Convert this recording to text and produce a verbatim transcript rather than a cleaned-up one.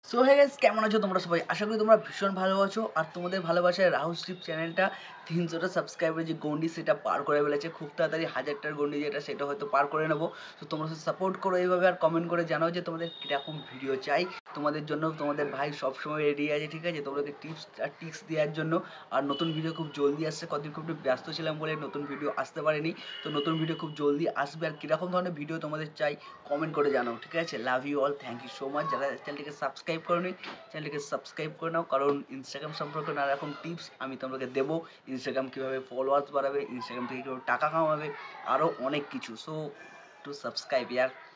So hey guys, কেমন আছো তোমরা সবাই? আশা করি তোমরা ভীষণ ভালো আছো। আর তোমাদের ভালোবাসায় রাহুল স্ট্রিপ চ্যানেলটা তিনশোটা সাবস্ক্রাইবার যে গন্ডি সেটা পার করে ফেলেছে। খুব তাড়াতাড়ি হাজারটার গন্ডি যেটা সেটা হয়তো পার করে নেবো। তো তোমরা সাপোর্ট করো এইভাবে, আর কমেন্ট করে জানাও যে তোমাদের কীরকম ভিডিও চাই। তোমাদের জন্য তোমাদের ভাই সবসময় রেডি আছে, ঠিক আছে? তোমাদেরকে টিপস আর টিক্স দেওয়ার জন্য। আর নতুন ভিডিও খুব জলদি আসছে, কদিন খুব একটু ব্যস্ত ছিলাম বলে নতুন ভিডিও আসতে পারেনি। তো নতুন ভিডিও খুব জলদি আসবে। আর কীরকম ধরনের ভিডিও তোমাদের চাই কমেন্ট করে জানাও, ঠিক আছে? Love you all, thank you so much. যারা চ্যানেলটিকে সাবস্ক্রাইব করোনি চ্যানেলটিকে সাবস্ক্রাইব করে নাও, কারণ ইনস্টাগ্রাম সম্পর্কে নানা রকম টিপস আমি তোমাকে দেবো। ইনস্টাগ্রাম কীভাবে ফলোয়ার্স বাড়াবে, ইনস্টাগ্রাম থেকে কীভাবে টাকা কামাবে, আরও অনেক কিছু। So do subscribe year.